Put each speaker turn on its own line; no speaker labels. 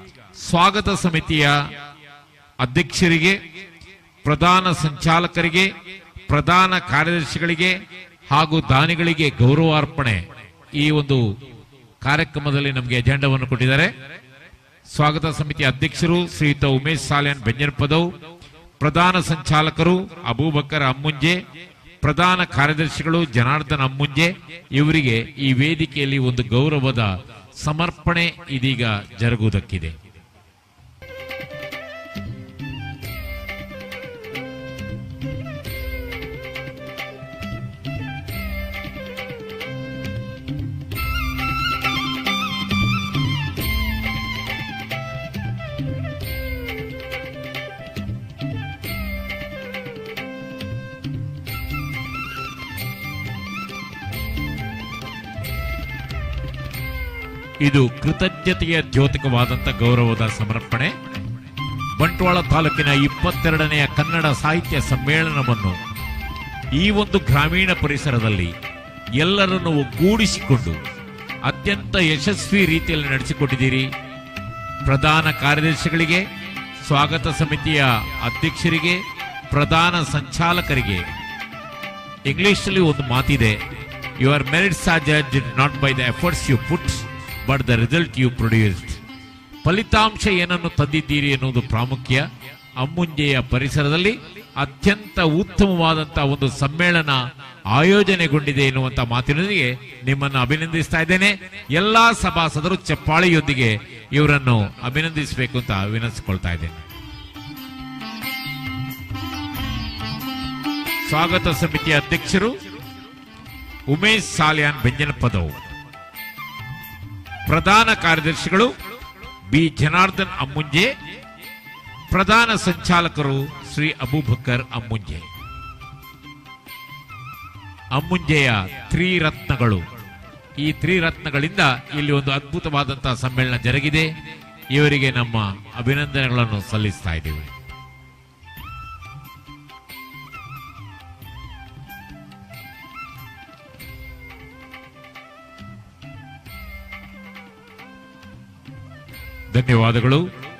ಸ್ವಾಗತ ಸಮಿತಿಯ ಅಧ್ಯಕ್ಷರಿಗೆ, ಪ್ರಧಾನ ಸಂಚಾಲಕರಿಗೆ, ಪ್ರಧಾನ ಕಾರ್ಯದರ್ಶಿಗಳಿಗೆ ಹಾಗೂ ದಾನಿಗಳಿಗೆ ಗೌರವಾರ್ಪಣೆ ಈ ಒಂದು ಕಾರ್ಯಕ್ರಮದಲ್ಲಿ ನಮಗೆ ಅಜೆಂಡಾವನ್ನು ಕೊಟ್ಟಿದ್ದಾರೆ. ಸ್ವಾಗತ ಸಮಿತಿಯ ಅಧ್ಯಕ್ಷರು ಶ್ರೀಯುತ ಉಮೇಶ್ ಸಾಲ್ಯಾನ್ ಬೆಂಜನಪದವ್, ಪ್ರಧಾನ ಸಂಚಾಲಕರು ಅಬೂಬಕರ್ ಅಮ್ಮುಂಜೆ, ಪ್ರಧಾನ ಕಾರ್ಯದರ್ಶಿಗಳು ಜನಾರ್ದನ್ ಅಮ್ಮುಂಜೆ. ಇವರಿಗೆ ಈ ವೇದಿಕೆಯಲ್ಲಿ ಒಂದು ಗೌರವದ ಸಮರ್ಪಣೆ ಇದೀಗ ಜರುಗುವುದಕ್ಕಿದೆ. ಇದು ಕೃತಜ್ಞತೆಯ ದ್ಯೋತಕವಾದಂಥ ಗೌರವದ ಸಮರ್ಪಣೆ. ಬಂಟ್ವಾಳ ತಾಲೂಕಿನ 22ನೆಯ ಕನ್ನಡ ಸಾಹಿತ್ಯ ಸಮ್ಮೇಳನವನ್ನು ಈ ಒಂದು ಗ್ರಾಮೀಣ ಪರಿಸರದಲ್ಲಿ ಎಲ್ಲರನ್ನು ಒಗ್ಗೂಡಿಸಿಕೊಂಡು ಅತ್ಯಂತ ಯಶಸ್ವಿ ರೀತಿಯಲ್ಲಿ ನಡೆಸಿಕೊಟ್ಟಿದ್ದೀರಿ. ಪ್ರಧಾನ ಕಾರ್ಯದರ್ಶಿಗಳಿಗೆ, ಸ್ವಾಗತ ಸಮಿತಿಯ ಅಧ್ಯಕ್ಷರಿಗೆ, ಪ್ರಧಾನ ಸಂಚಾಲಕರಿಗೆ. ಇಂಗ್ಲಿಷ್ನಲ್ಲಿ ಒಂದು ಮಾತಿದೆ, your merits are judged not by the efforts you put but the result you produced. ಫಲಿತಾಂಶ ಏನನ್ನು ತಂದಿದ್ದೀರಿ ಎನ್ನುವುದು ಪ್ರಾಮುಖ್ಯ. ಅಮ್ಮುಂಜೆಯ ಪರಿಸರದಲ್ಲಿ ಅತ್ಯಂತ ಉತ್ತಮವಾದಂತಹ ಒಂದು ಸಮ್ಮೇಳನ ಆಯೋಜನೆಗೊಂಡಿದೆ ಎನ್ನುವಂತ ಮಾತಿನೊಂದಿಗೆ ನಿಮ್ಮನ್ನು ಅಭಿನಂದಿಸ್ತಾ ಇದ್ದೇನೆ. ಎಲ್ಲಾ ಸಭಾಸದರು ಚಪ್ಪಾಳೆಯೊಂದಿಗೆ ಇವರನ್ನು ಅಭಿನಂದಿಸಬೇಕು ಅಂತ ವಿನಂತಿಸಿಕೊಳ್ತಾ ಇದ್ದೇನೆ. ಸ್ವಾಗತ ಸಮಿತಿಯ ಅಧ್ಯಕ್ಷರು ಉಮೇಶ್ ಸಾಲ್ಯಾನ್ ಬೆಂಜನಪದವ್, ಪ್ರಧಾನ ಕಾರ್ಯದರ್ಶಿಗಳು ಬಿ ಜನಾರ್ದನ್ ಅಮ್ಮುಂಜೆ, ಪ್ರಧಾನ ಸಂಚಾಲಕರು ಶ್ರೀ ಅಬೂಬಕರ್ ಅಮ್ಮುಂಜೆ. ಅಮ್ಮುಂಜೆಯ ತ್ರಿರತ್ನಗಳು, ಈ ತ್ರಿರತ್ನಗಳಿಂದ ಇಲ್ಲಿ ಒಂದು ಅದ್ಭುತವಾದಂತಹ ಸಮ್ಮೇಳನ ಜರುಗಿದೆ. ಇವರಿಗೆ ನಮ್ಮ ಅಭಿನಂದನೆಗಳನ್ನು ಸಲ್ಲಿಸ್ತಾ ಇದ್ದೇವೆ. ಧನ್ಯವಾದಗಳು.